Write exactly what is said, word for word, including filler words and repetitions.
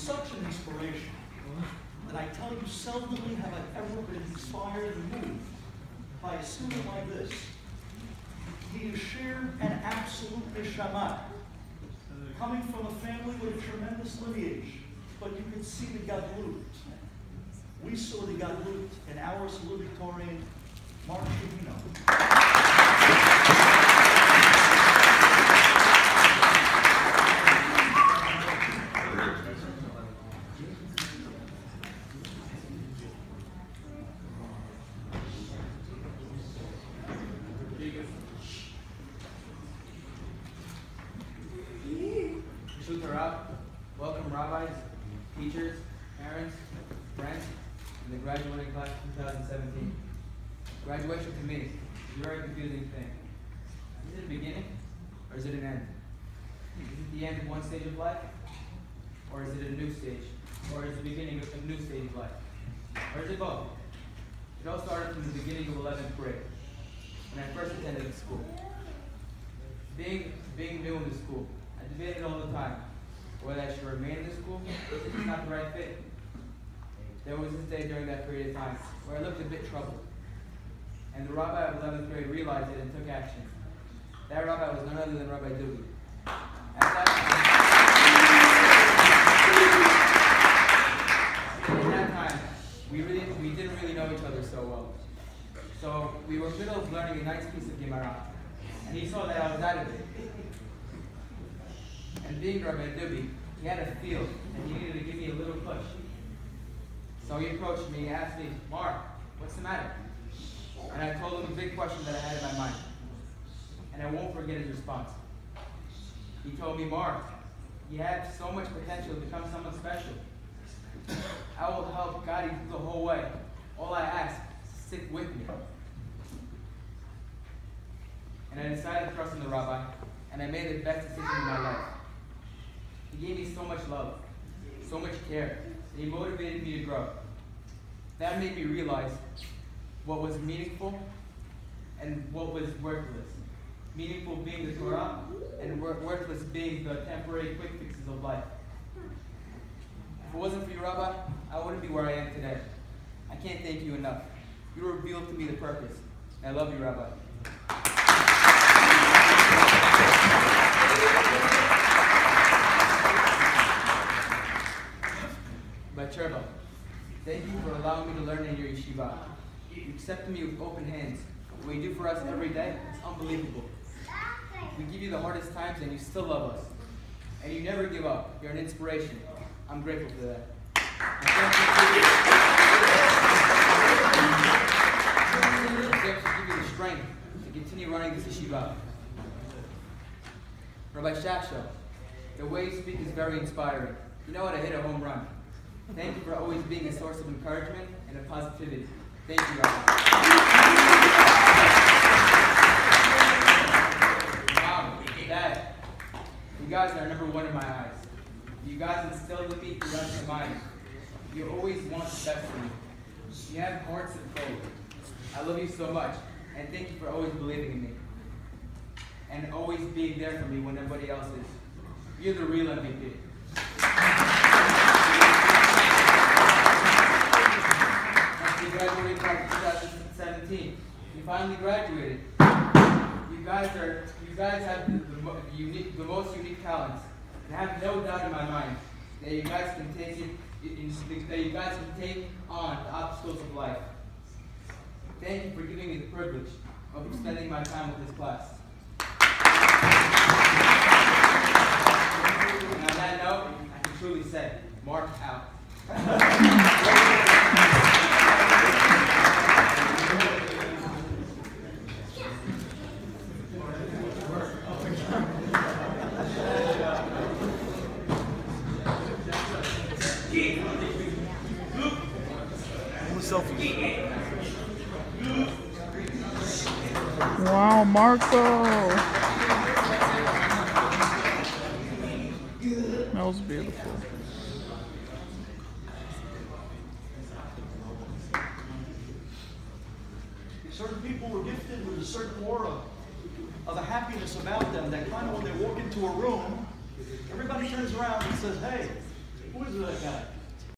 such an inspiration that I tell you, seldomly have I ever been inspired and moved by a student like this. He is sheer and absolute neshama, coming from a family with a tremendous lineage, but you can see the gadlut. We saw the gadlut in our salutatorian, Mark Chahino. Welcome rabbis, teachers, parents, friends, and the graduating class of two thousand seventeen. Graduation to me is a very confusing thing. Is it a beginning or is it an end? Is it the end of one stage of life, or is it a new stage? Or is it the beginning of a new stage of life? Or is it both? It all started from the beginning of eleventh grade, when I first attended the school. Being, being new in the school, I debated all the time whether I should remain in the school or if it's not the right fit. There was this day during that period of time where I looked a bit troubled, and the rabbi of eleventh grade realized it and took action. That rabbi was none other than Rabbi Dugi. At that time, at that time, we really we didn't really know each other so well. So we were in the middle of learning a nice piece of Gemara, and he saw that I was out of it. And being Rabbi Dubi, he had a feel, and he needed to give me a little push. So he approached me and asked me, "Mark, what's the matter?" And I told him a big question that I had in my mind. And I won't forget his response. He told me, "Mark, you have so much potential to become someone special. I will help guide you through the whole way. All I ask is stick with me." And I decided to trust in the rabbi, and I made the best decision in my life. He gave me so much love, so much care, and he motivated me to grow. That made me realize what was meaningful and what was worthless. Meaningful being the Torah, and wor worthless being the temporary quick fixes of life. If it wasn't for you, Rabbi, I wouldn't be where I am today. I can't thank you enough. You revealed to me the purpose, and I love you, Rabbi. Cherba, thank you for allowing me to learn in your yeshiva. You accepted me with open hands. What you do for us every day, it's unbelievable. We give you the hardest times and you still love us. And you never give up. You're an inspiration. I'm grateful for that. I'm grateful to give you the strength to continue running this yeshiva. Rabbi Shasho, the way you speak is very inspiring. You know how to hit a home run. Thank you for always being a source of encouragement and of positivity. Thank you, Rabbi. Mom, Dad, you guys are number one in my eyes. You guys instilled in me throughout my mind. You always want the best for me. You have hearts of gold. I love you so much, and thank you for always believing in me. And always being there for me when nobody else is. You're the real M V P. Graduated in two thousand seventeen. You finally graduated. You guys are, you guys have the, the, the unique, the most unique talents, and I have no doubt in my mind that you guys can take it, that you guys can take on the obstacles of life. Thank you for giving me the privilege of spending my time with this class. And on that note, I can truly say, Mark out. Wow, Marco. That was beautiful. Certain people were gifted with a certain aura of a happiness about them that kind of when they walk into a room, everybody turns around and says, "Hey, who Who is that guy?